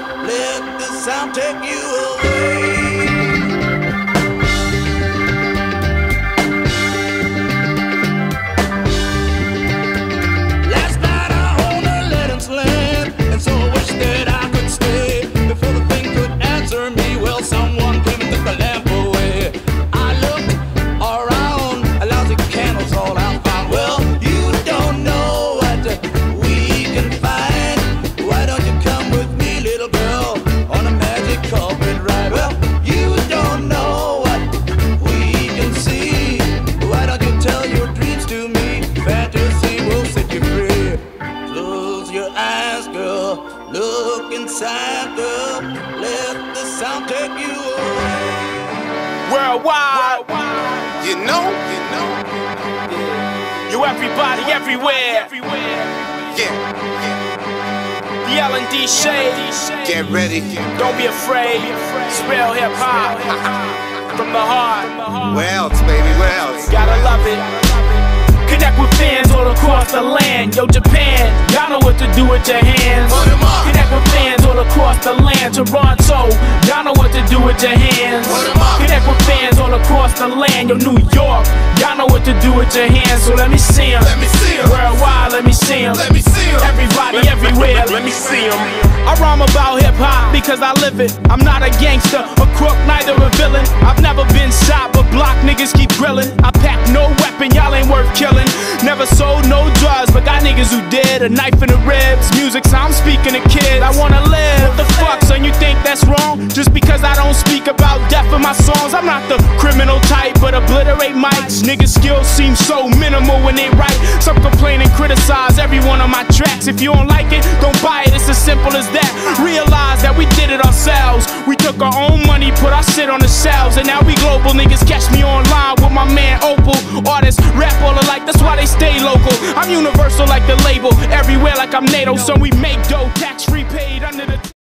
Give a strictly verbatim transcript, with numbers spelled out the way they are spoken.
let the sound take you away. Last night I owned a Letting's land, and so I wish that I could stay. Before the thing could answer me, well, someone came and took the lamp away. I looked around, a lousy candles all out found. Well, you don't know what we can find. Why don't you come with me, little girl, on a magic carpet ride? Well, you don't know what we can see. Why don't you tell your dreams to me? Fantasy will set you free. Close your eyes, girl, look inside, girl, let the sound take you away. Worldwide, You know, you know, you everybody, everywhere. yeah, The L and D shade. get ready. Don't be afraid. It's real hip hop from the heart. Where else, baby, where else? Gotta love it. Connect with fans all across the land. Yo, Japan, y'all know what to do with your hands. Put 'em up. Connect with fans all across the land. Toronto, y'all know what to do with your hands. Put 'em up. Connect with fans all across the land. Yo, New York, y'all know what to do with your hands. So let me see 'em. Let me see 'em. Worldwide, let me see 'em. Let me see 'em. Everybody, everywhere, let me see 'em. I rhyme about hip hop because I live it. I'm not a gangster, a crook, neither a villain. I've never been shot, but block niggas keep grilling. I pack no weapon, y'all ain't worth killing. Never sold no drugs, but got niggas who did. A knife in the ribs, music, so I'm speaking to kids. I wanna live. What the fuck, son, you think that's wrong? Just because I don't speak about death in my songs. I'm not the criminal type, but obliterate mics. Niggas' skills seem so minimal when they write. Some complain and criticize every one of my tracks. If you don't like it, don't buy it, it's as simple as that. Realize that we did it ourselves. We took our own money, put our shit on the shelves, and now we global. Niggas catch me online with my man Opal. Artists rap all alike, that's why they stay local. I'm universal like the label, everywhere like I'm NATO. So we make dough, tax free paid under the